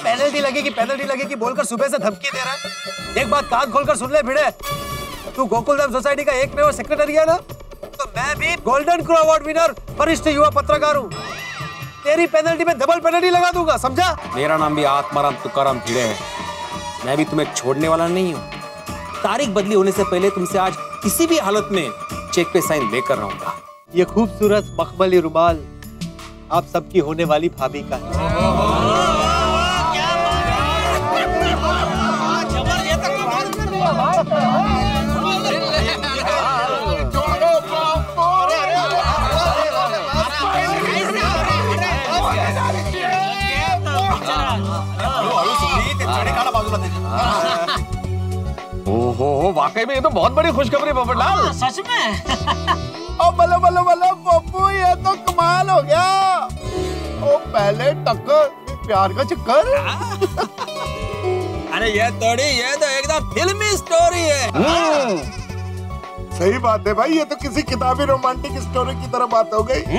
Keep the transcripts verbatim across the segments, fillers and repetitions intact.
Penalty लगेगी penalty लगेगी बोलकर सुबह से धमकी दे रहा है। एक बात कान खोलकर सुन ले भिड़े, तू गोकुलधाम सोसाइटी का एक में सेक्रेटरी है ना, तो मैं भी गोल्डन क्रो अवार्ड विनर वरिष्ठ युवा पत्रकार हूँ। तेरी पेनल्टी में डबल पेनल्टी लगा दूंगा, समझा? मेरा नाम भी आत्माराम तुकाराम भिड़े है। मैं भी तुम्हें छोड़ने वाला नहीं हूँ। तारीख बदली होने से पहले तुमसे आज किसी भी हालत में चेक पे साइन लेकर रहूंगा। ये खूबसूरत मखमली रुमाल आप सबकी होने वाली भाभी का है। ओहो, वाकई में ये तो बहुत बड़ी खुशखबरी पोपटलाल। सच में? ओ बल्लो बल्लो बल्लो पप्पू, ये तो कमाल हो गया। ओ पहले टक्कर प्यार का चक्कर। अरे ये थोड़ी, ये तो एकदम फिल्मी स्टोरी है। सही बात है भाई, ये तो किसी किताबी रोमांटिक स्टोरी की तरह बात हो गई।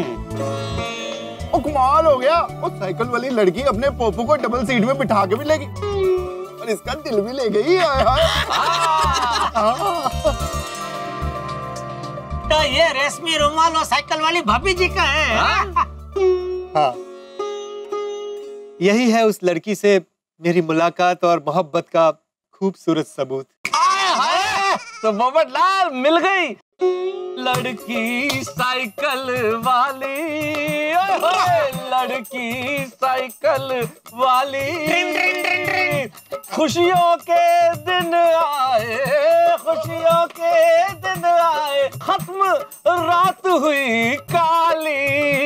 ओ कमाल हो गया। वो साइकिल वाली लड़की अपने पोपू को डबल सीट में बिठा के भी ले गई और इसका दिल भी ले गई। तो ये रेशमी रुमाल वो साइकिल वाली भाभी जी का है। हाँ, यही है उस लड़की से मेरी मुलाकात और मोहब्बत का खूबसूरत सबूत। तो पोपटलाल मिल गई लड़की साइकिल वाली, लड़की साइकिल वाली। खुशियों के दिन आए, खुशियों के दिन आए, खत्म रात हुई काली,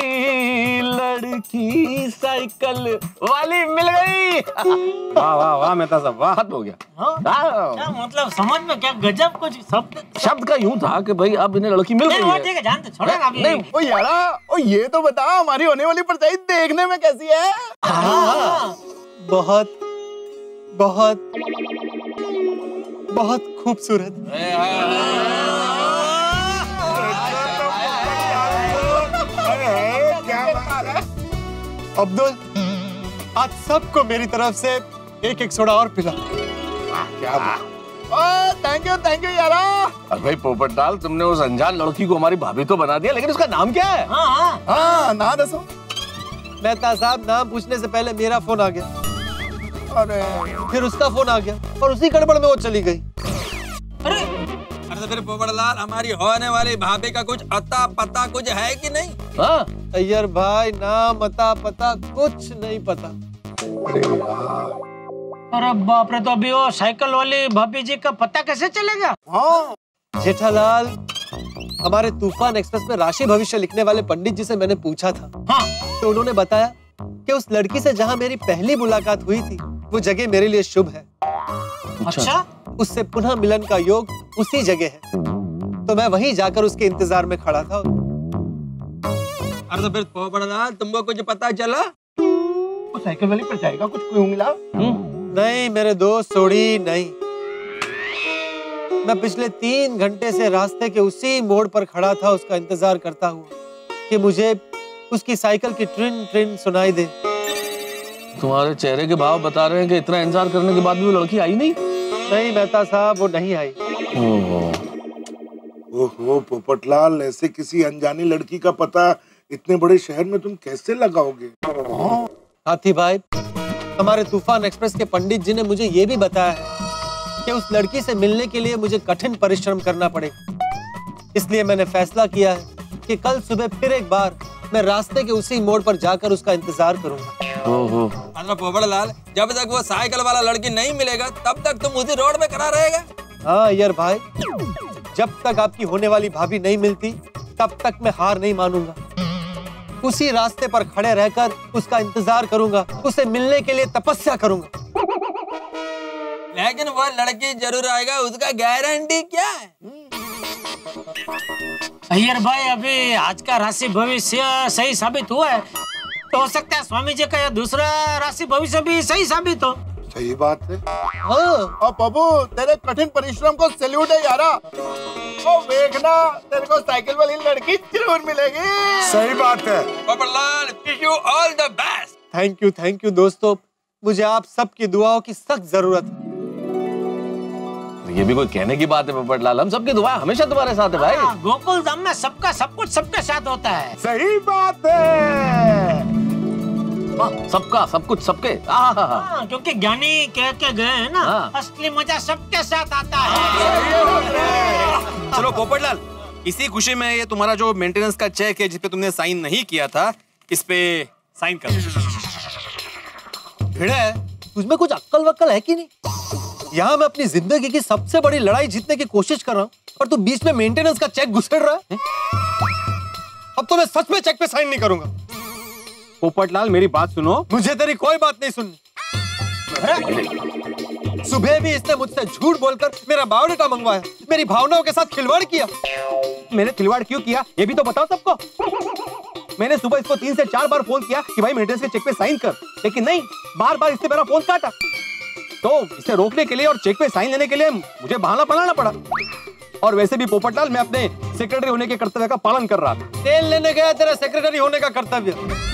लड़की साइकिल वाली मिल गई। वाह वाह वाह मेहता साहब, वाह। खत्म हो गया। क्या मतलब समझ में क्या गजब कुछ शब्द शब्द का यूं था कि भाई अब इन्हें लड़की मिल गई है। ठीक है, जानते छोड़ो ना अभी। नहीं ओ यारा, ओ ये तो बता हमारी होने वाली परछाई देखने में कैसी है? हाँ, बहुत बहुत बहुत खूबसूरत। अब्दुल, आज सबको मेरी तरफ से एक एक सोडा और पिला। क्या बात। थैंक यू थैंक यू यारा। अरे भाई पोपटलाल, तुमने उस अनजान लड़की को हमारी भाभी तो बना दिया, लेकिन उसका नाम क्या है? हाँ हाँ हाँ ना दसो। मेहता साहब, नाम पूछने से पहले मेरा फोन आ गया, अरे फिर उसका फोन आ गया और उसी गड़बड़ में वो चली गई। अरे अरे तो फिर पोपटलाल, हमारी होने वाली भाभी का कुछ अता पता कुछ है कि नहीं? हाँ? अय्यर भाई, नाम अता पता कुछ नहीं पता। अरे बाप रे, तो अभी वो साइकिल वाली भाभी जी का पता कैसे चलेगा? हाँ जेठालाल, हमारे तूफान एक्सप्रेस में राशि भविष्य लिखने वाले पंडित जी से मैंने पूछा था। हाँ तो उन्होंने बताया कि उस लड़की से जहाँ मेरी पहली मुलाकात हुई थी वो जगह मेरे लिए शुभ है। अच्छा, उससे पुनः मिलन का योग उसी जगह है, तो मैं वहीं जाकर उसके इंतजार में खड़ा था। अरे तो फिर पोपटलाल, तुमको कुछ पता चला? वो साइकिल वाली परछाई का कुछ क्यों मिला? नहीं मेरे दोस्त, सोड़ी नहीं। मैं पिछले तीन घंटे से रास्ते के उसी मोड़ पर खड़ा था, उसका इंतजार करता हुआ कि मुझे उसकी साइकिल की ट्रिन ट्रिन सुनाई दे। तुम्हारे चेहरे के भाव बता रहे हैं कि इतना इंतजार करने के बाद भी वो लड़की आई नहीं। नहीं मेहता साहब, वो नहीं आई। ओहो पोपटलाल, ऐसे किसी अनजानी लड़की का पता इतने बड़े शहर में तुम कैसे लगाओगे? हाथी भाई, हमारे तूफान एक्सप्रेस के पंडित जी ने मुझे ये भी बताया है कि उस लड़की से मिलने के लिए मुझे कठिन परिश्रम करना पड़ेगा। इसलिए मैंने फैसला किया है कि कल सुबह फिर एक बार मैं रास्ते के उसी मोड़ पर जाकर उसका इंतजार करूंगा। ओहो। अरे पोपटलाल, जब तक वो साइकिल वाला लड़की नहीं मिलेगा तब तक तुम उसी रोड में खड़ा रहेगा। हाँ यार भाई, जब तक आपकी होने वाली भाभी नहीं मिलती तब तक मैं हार नहीं मानूंगा। उसी रास्ते पर खड़े रहकर उसका इंतजार करूंगा, उसे मिलने के लिए तपस्या करूंगा। लेकिन वो लड़की जरूर आएगा, उसका गारंटी क्या है? अय्यर भाई, अभी आज का राशि भविष्य सही साबित हुआ है, तो हो सकता है स्वामी जी का यह दूसरा राशि भविष्य भी सही साबित हो। सही बात है। हाँ। और बाबू, तेरे कठिन परिश्रम को सैल्यूट है यारा। ओ देखना, तेरे को साइकिल वाली लड़की जरूर मिलेगी। सही बात है। Popatlal, wish you all the best. Thank you thank you दोस्तों, मुझे आप सबकी दुआओं की सख्त जरूरत है। ये भी कोई कहने की बात है पोपटलाल, हम सबकी दुआ हमेशा तुम्हारे साथ है भाई। गोकुल धाम में सबका सब कुछ सबके साथ होता है। सही बात है। सबका सब कुछ सबके। हाँ, क्योंकि ज्ञानी कह के गए हैं ना, हाँ। असली मजा सबके साथ आता है। चलो पोपटलाल, इसी खुशी में ये तुम्हारा जो मेंटेनेंस का चेक है जिसपे तुमने साइन नहीं किया था, इस पे साइन कर। भिड़े, तुझमें कुछ अक्ल वक्कल है कि नहीं? यहाँ मैं अपनी जिंदगी की सबसे बड़ी लड़ाई जीतने की कोशिश कर रहा हूँ और तू बीच में मेंटेनेंस का चेक घुसेड़ रहा है। अब तो मैं सच में चेक पे साइन नहीं करूंगा। पोपटलाल मेरी बात सुनो। मुझे तेरी कोई बात नहीं सुननी। सुबह भी इसने मुझसे झूठ बोलकर मेरा बायोडाटा मंगवाया, मेरी भावनाओं के साथ खिलवाड़ किया। मैंने खिलवाड़ क्यों किया ये भी तो बताओ सबको। मैंने सुबह इसको तीन से चार बार फोन किया कि भाई मेंटेनेंस के चेक पे साइन कर, लेकिन नहीं, बार बार इसने मेरा फोन काटा। तो इसे रोकने के लिए और चेक पे साइन लेने के लिए मुझे बहाना बनाना पड़ा। और वैसे भी पोपटलाल, मैं अपने सेक्रेटरी होने के कर्तव्य का पालन कर रहा था। तेल लेने गया तेरा सेक्रेटरी होने का कर्तव्य।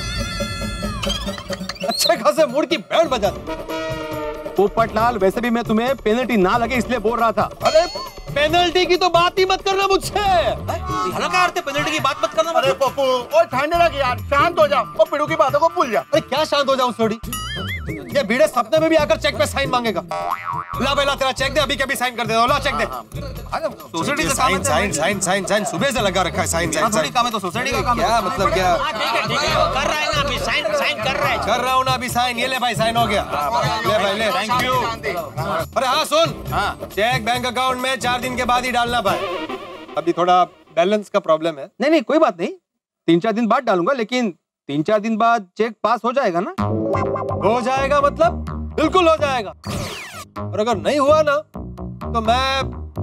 अच्छे खासे मूड की बैंड बजा दी। पोपटलाल, वैसे भी मैं तुम्हें पेनल्टी ना लगे इसलिए बोल रहा था। अरे पेनल्टी की तो बात ही मत करना मुझसे। हल्का अर्थ है पेनल्टी की बात मत करना। अरे पप्पू, ओ ठंड लग यार, शांत हो जा और पिड़ू की बातों को भूल जा। अरे क्या शांत हो जाऊं सोडी? ये भीड़े सपने में भी आकर चेक पे साइन मांगेगा। ला बेला तेरा चेक दे, अभी के भी साइन कर दे। ला चेक दे। सोसाइटी का sign sign sign sign sign सुबह से लगा रखा है। साइन साइन थोड़ी काम है तो सोसाइटी का काम है। क्या मतलब क्या? हाँ, ठीक है ठीक है, वो कर रहा है ना अभी, साइन साइन कर रहा है। कर रहा हूँ ना अभी साइन। ये ले भाई, साइन हो गया। ले भाई ले। Thank you. अरे हाँ सुन, चेक बैंक अकाउंट में चार दिन के बाद ही डालना भाई। अभी थोड़ा बैलेंस का प्रॉब्लम है। नहीं नहीं कोई बात नहीं, तीन चार दिन बाद डालूंगा, लेकिन तीन चार दिन बाद चेक पास हो जाएगा ना? हो जाएगा मतलब बिल्कुल हो जाएगा। और अगर नहीं हुआ ना तो मैं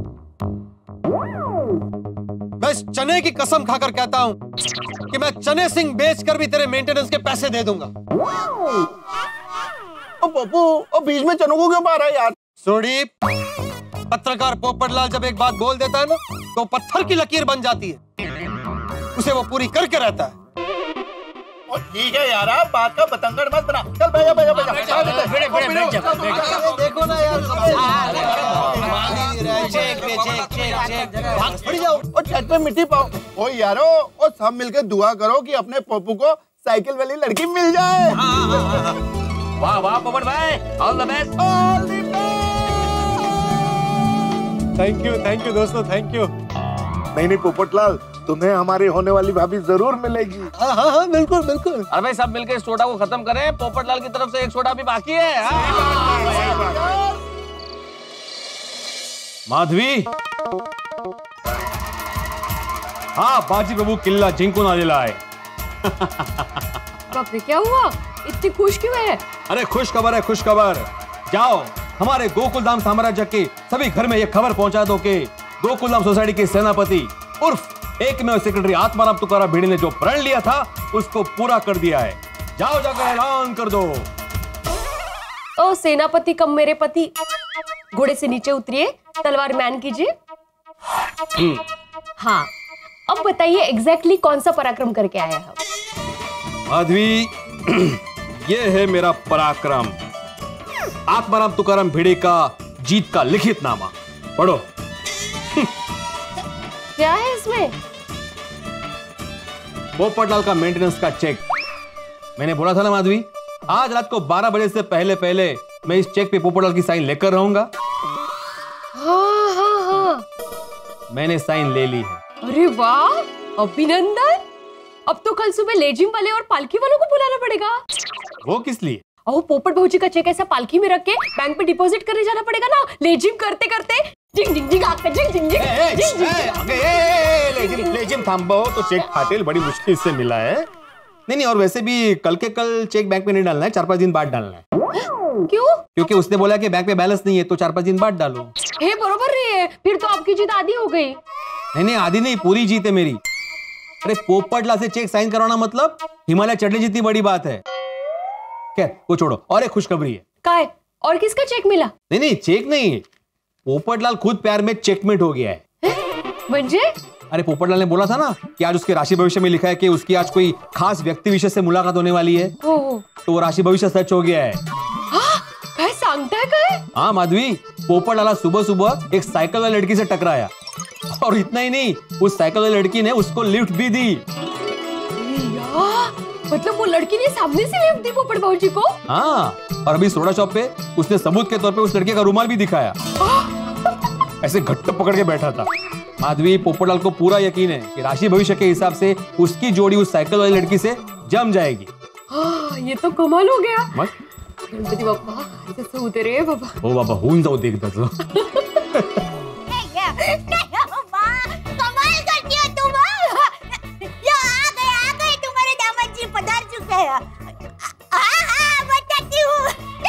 मैं इस चने की कसम खाकर कहता हूं कि मैं चने सिंह बेचकर भी तेरे मेंटेनेंस के पैसे दे दूंगा। ओ पप्पू, ओ बीच में चनों को क्यों मारा यार? सोडी, पत्रकार पोपटलाल जब एक बात बोल देता है ना तो पत्थर की लकीर बन जाती है, उसे वो पूरी करके रहता है। ओ ठीक है यार, आप बात का बतंगड़ मत बना। चल बैजा बैजा बैजा। बैठे बैठे बैठ जा, बैठ जा। देखो ना यार, चेक पे चेक चेक चेक भाग पड़ जाओ। और छत पे मिट्टी पाओ। ओ यारो, ओ सब मिलकर दुआ करो कि अपने पप्पू को साइकिल वाली लड़की मिल जाए। वाह वाह पोपट भाई, all the best. Thank you thank you दोस्तों, थैंक यू। नहीं नहीं पोपटलाल, तुम्हें हमारी होने वाली भाभी जरूर मिलेगी। हाँ हाँ हाँ बिल्कुल बिल्कुल। अरे भाई सब मिलकर इस सोडा को खत्म करें, पोपटलाल की तरफ से एक सोडा भी बाकी है। हाँ? माधवी, हाँ बाजी प्रभु किल्ला जिंकून आलेला आहे। बाप रे, क्या हुआ? इतनी खुश क्यों है? अरे खुश खबर है, खुश खबर। जाओ हमारे गोकुलधाम साम्राज्य के सभी घर में ये खबर पहुंचा दो कि गोकुलधाम सोसाइटी के सेनापति उर्फ एक में सेक्रेटरी आत्माराम तुकाराम भिड़े ने जो प्रण लिया था उसको पूरा कर दिया है। जाओ जाकर ऐलान कर दो। ओ सेनापति कम मेरे पति, घोड़े से नीचे उतरिए, तलवार मैन कीजिए। हाँ, अब बताइए एग्जैक्टली कौन सा पराक्रम करके आया है? माधवी, ये है मेरा पराक्रम, आत्माराम तुकाराम भिड़े का जीत का लिखित नामा। पढ़ो। क्या है इसमें? पोपटलाल का मेंटेनेंस का चेक। मैंने बोला था ना माधवी, आज रात को बारह बजे से पहले पहले मैं इस चेक पे पोपटलाल की साइन लेकर रहूंगा। हाँ हाँ हाँ, मैंने साइन ले ली है। अरे वाह, अभिनंदन। अब तो कल सुबह लेजिम वाले और पालकी वालों को बुलाना पड़ेगा। वो किस लिए? और पोपट भौजी का चेक ऐसा पालकी में रख के बैंक पे डिपॉजिट करने जाना पड़ेगा ना, लेजिम करते करते। जिंग जिंग जिंग आके जिंग जिंग जिंग जिंग जिंग। लेजिम लेजिम थांबो, तो चेक फाटेल, बड़ी मुश्किल से मिला है। नहीं नहीं, और वैसे भी कल के कल चेक बैंक में नहीं डालना है, चार पांच दिन बाद डालना है। क्यों? क्योंकि उसने बोला कि बैंक में बैलेंस नहीं है, तो चार पांच दिन बाद डालो। हे बरोबर रही है, फिर तो आपकी जीत आधी हो गई। नहीं नहीं, आधी नहीं, पूरी जीत है मेरी। अरे पोपटलाल से चेक साइन करवाना मतलब हिमालय चढ़ने जितनी बड़ी बात है। क्या वो छोड़ो, और एक खुशखबरी है। क्या है? और किसका चेक मिला? नहीं नहीं, चेक नहीं, पोपटलाल खुद प्यार में चेकमेट हो गया है। म्हणजे? अरे पोपटलाल ने बोला था ना कि आज उसके राशि भविष्य में लिखा है कि उसकी आज कोई खास व्यक्ति विशेष से मुलाकात होने वाली है। ओ, तो वो राशि भविष्य सच हो गया है। हाँ? हाँ माधवी, पोपट लाला सुबह सुबह एक साइकिल वाली लड़की से टकराया और इतना ही नहीं, उस साइकिल वाली लड़की ने उसको लिफ्ट भी दी। मतलब वो लड़की ने सामने से लिफ्ट दी पोपट भाऊ जी को? हाँ, और अभी सोडा शॉप पे उसने सबूत के तौर पे उस लड़के का रुमाल भी दिखाया। ऐसे घट्ट पकड़ के बैठा था। माधवी, पोपटलाल को पूरा यकीन है कि राशि भविष्य के हिसाब से उसकी जोड़ी उस साइकिल वाली लड़की से जम जाएगी। हाँ, ये तो कमाल हो गया। मत गणपति बाप्पा ऐसे उतरे बाबा। ओ बाबा, होऊन जाऊ देखता तो। कमाल करती हो तुम। लो आ गए आ गए तुम्हारे दामाद जी पधार चुके हैं। हाँ हाँ बताती हूँ।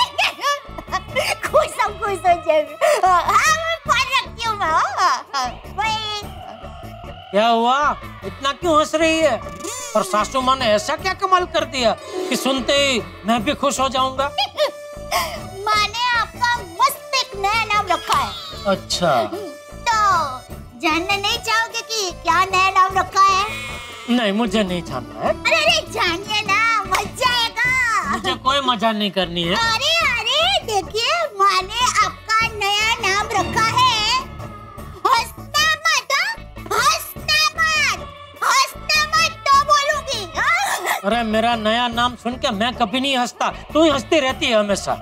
खुश हो खुश हो जाए। हाँ मैं फोन रखती हूँ मैं। क्या हुआ, इतना क्यों हंस रही है? और सासू माँ ने ऐसा क्या कमाल कर दिया कि सुनते ही मैं भी खुश हो जाऊंगा? माँ ने आपका मस्त एक नया नाम रखा है। अच्छा, तो जानना नहीं चाहोगे कि क्या नया नाम रखा है? नहीं मुझे नहीं जानना है। अरे अरे जानिए ना, मजा आएगा। मुझे कोई मजा नहीं करनी है। अरे अरे देखिए, माँ ने आपका नया नाम रखा है हंसना मत, हंसना मत, हंसना मत तो बोलूंगी। अरे मेरा नया नाम सुन के मैं कभी नहीं हंसता, तू ही हंसती रहती है हमेशा।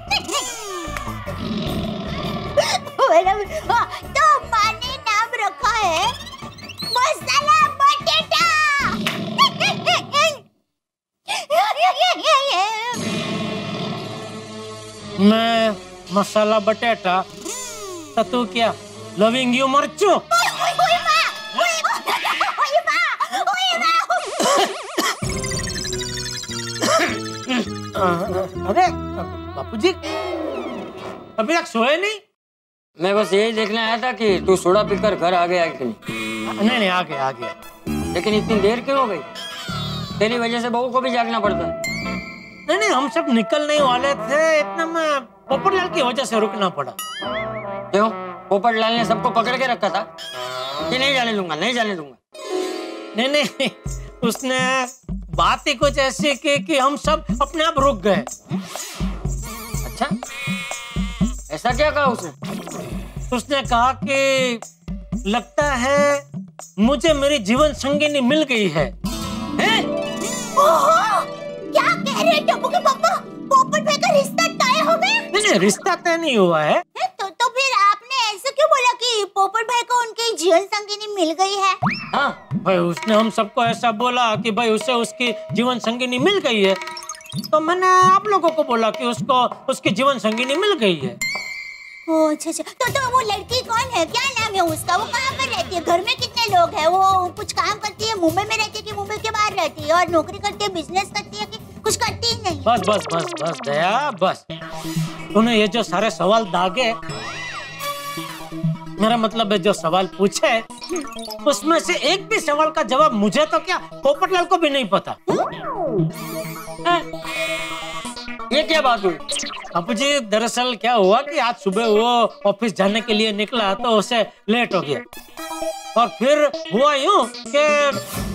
तो माँ ने नाम रखा है मसाला बटेटा। मैं मसाला बटेटा, तो तू क्या लविंग यू मर्चू? अरे बापूजी, अभी तक सोए नहीं? मैं बस यही देखने आया था कि तू सोडा पीकर घर आ गया कि नहीं। नहीं नहीं, आ गया आ गया। लेकिन इतनी देर क्यों हो गई? तेरी वजह से बहू को भी जागना पड़ता है। नहीं नहीं, हम सब निकलने वाले थे, इतना में पोपटलाल की वजह से रुकना पड़ा। क्यों? पोपटलाल ने सबको पकड़ के रखा था कि नहीं जाने दूंगा, नहीं जाने दूंगा? नहीं नहीं, उसने बात ही कुछ ऐसी की कि हम सब अपने आप रुक गए। अच्छा, ऐसा क्या कहा उसने? उसने कहा कि लगता है मुझे मेरी जीवन संगिनी मिल गई है। हैं? ओहो, क्या कह रहे हैं टप्पू के पापा? पोपट भाई का रिश्ता तय हो गया? नहीं नहीं, रिश्ता तय नहीं हुआ है। है, तो तो फिर आपने ऐसा क्यों बोला कि पोपट भाई को उनकी जीवन संगिनी मिल गई है? हाँ भाई, उसने हम सबको ऐसा बोला कि भाई उसे उसकी जीवन संगिनी मिल गई है, तो मैंने आप लोगों को बोला कि उसको उसकी जीवन संगिनी मिल गई है। ओह अच्छा अच्छा, तो तो वो लड़की कौन है, क्या नाम है उसका, वो कहाँ पर रहती है, घर में कितने लोग हैं, वो कुछ काम करती है, मुंबई में रहती है कि मुंबई के बाहर रहती है, और नौकरी करती है, बिजनेस करती है कि कुछ करती ही नहीं? बस बस बस बस दया, बस तूने ये जो सारे सवाल दागे, मेरा मतलब है जो सवाल पूछे, उसमें से एक भी सवाल का जवाब मुझे तो क्या पोपटलाल को भी नहीं पता। ये क्या बात हुई? बापू जी, दरअसल क्या हुआ कि आज सुबह वो ऑफिस जाने के लिए निकला तो उसे लेट हो गया, और फिर हुआ यूं कि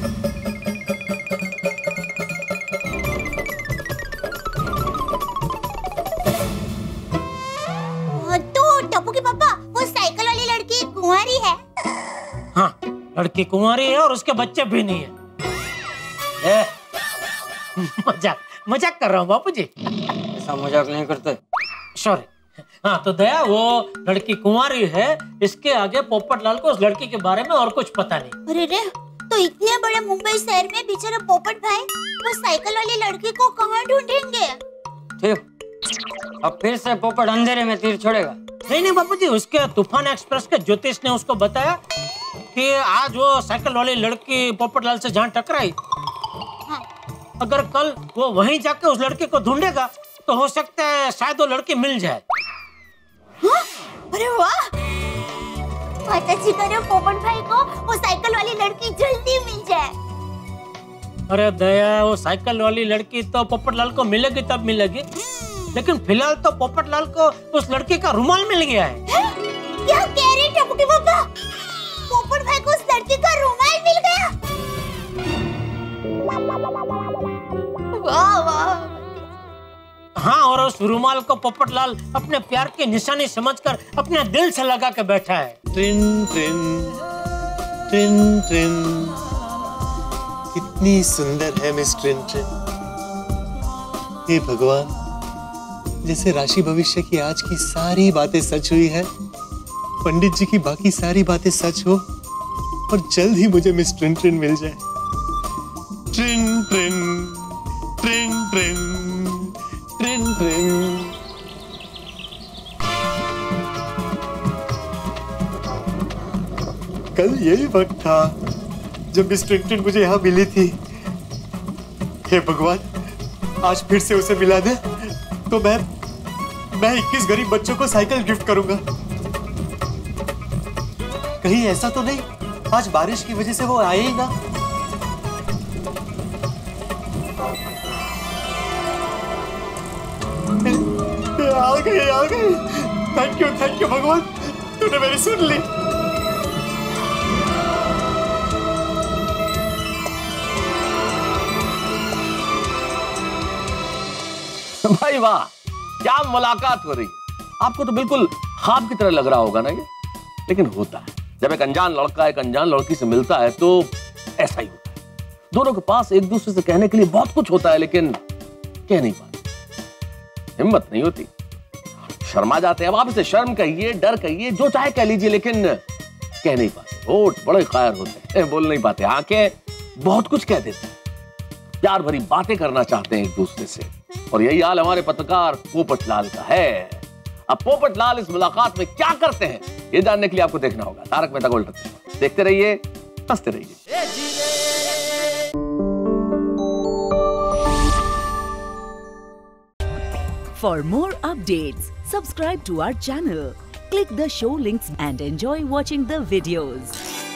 तो टप्पू के पापा, वो साइकिल वाली लड़की कुंवारी है? हाँ, लड़की कुंवारी है और उसके बच्चे भी नहीं है। ए, मजाक मजाक कर रहा हूँ बापू जी, ऐसा मजाक नहीं करते। सॉरी। हाँ, तो दया, वो लड़की कुंवारी है, इसके आगे पोपटलाल को उस लड़की के बारे में और कुछ पता नहीं। अरे रे, तो इतने बड़े मुंबई शहर में बेचारा पोपट भाई वो साइकिल वाली लड़की को कहाँ ढूंढेंगे? ठीक, अब फिर से पोपट अंधेरे में तीर छोड़ेगा। नहीं नहीं बापू जी, उसके तूफान एक्सप्रेस के ज्योतिष ने उसको बताया कि आज वो साइकिल वाली लड़की पोपटलाल से जहाँ टकराई, अगर कल वो वहीं जाके उस लड़के को ढूंढेगा तो हो सकता है शायद वो लड़की मिल जाए। हाँ? अरे वाह, माता जी करे पोपट भाई को वो साइकिल वाली लड़की जल्दी मिल जाए। अरे दया, वो साइकिल वाली लड़की तो पोपटलाल को मिलेगी तब मिलेगी, लेकिन फिलहाल तो पोपटलाल को उस लड़की का रुमाल मिल गया है। है? क्या कह रहे हैं टप्पू के पापा? पोपट भाई को उस लड़की का रुमाल मिल गया? वाह वाह। हाँ, और उस रुमाल को पोपटलाल अपने प्यार की निशानी समझकर अपने दिल से लगा के बैठा है। ट्रिन ट्रिन ट्रिन ट्रिन, कितनी सुंदर है मिस ट्रिन ट्रिन। हे भगवान, जैसे राशि भविष्य की आज की सारी बातें सच हुई है, पंडित जी की बाकी सारी बातें सच हो और जल्द ही मुझे मिस ट्रिन ट्रिन मिल जाए। ट्रिन ट्रिन ट्रिन ट्रिन ट्रिन ट्रिन। कल यही वक्त था जब मिस ट्रिन ट्रिन मुझे यहां मिली थी। हे भगवान, आज फिर से उसे मिला दे तो मैं मैं इक्कीस गरीब बच्चों को साइकिल गिफ्ट करूंगा। कहीं ऐसा तो नहीं आज बारिश की वजह से वो आए ही ना। आ गई आ गई। थैंक यू थैंक यू भगवान, तूने मेरी सुन ली। भाई वाह, क्या मुलाकात हो रही है। आपको तो बिल्कुल ख्वाब की तरह लग रहा होगा ना ये, लेकिन होता है। जब एक अनजान लड़का एक अनजान लड़की से मिलता है तो ऐसा ही होता है। दोनों के पास एक दूसरे से कहने के लिए बहुत कुछ होता है, लेकिन कह नहीं पाते, हिम्मत नहीं होती, शर्मा जाते हैं। अब आप इसे शर्म कहिए, डर कहिए, जो चाहे कह लीजिए, लेकिन कह नहीं पाते। होठ बड़े कायर होते हैं, बोल नहीं पाते। आंखें बहुत कुछ कह देते हैं, प्यार भरी बातें करना चाहते हैं एक दूसरे से। और यही हाल हमारे पत्रकार पोपटलाल का है। अब पोपटलाल इस मुलाकात में क्या करते हैं, ये जानने के लिए आपको देखना होगा तारक मेहता का उल्टा चश्मा। देखते रहिए, हंसते रहिए। For more updates, subscribe to our channel, click the show links and enjoy watching the videos.